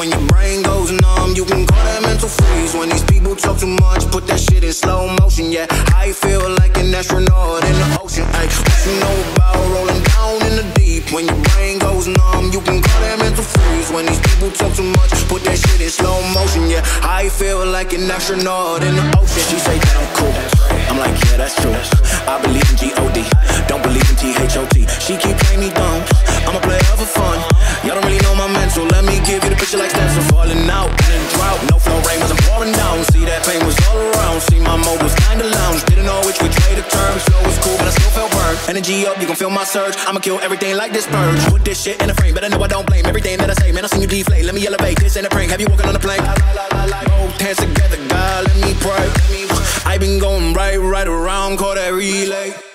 When your brain goes numb, you can call that mental freeze. When these people talk too much, put that shit in slow motion. Yeah, I feel like an astronaut in the ocean. Ay, what you know about rolling down in the deep? When your brain goes numb, you can call that mental freeze. When these people talk too much, put that shit in slow motion. Yeah, I feel like an astronaut in the ocean. She say that I'm cool, I'm like, yeah, that's true. I believe in G-O-D, don't believe in T-H-O-T. She keep playing me dumb, I'm a player for fun. Y'all don't really know my mental, let me give you the picture like stencil. Falling out in a drought, no flow rain was I'm pouring down. See that pain was all around, see my mode was kinda lounge. Didn't know which way to turn, flow was cool but I still felt burned. Energy up, you can feel my surge, I'ma kill everything like this purge. Put this shit in a frame, but I know I don't blame everything that I say. Man, I seen you deflate, let me elevate, this ain't a prank. Have you walking on a plane? Both hands together, God, let me pray. I been going right around, call that relay.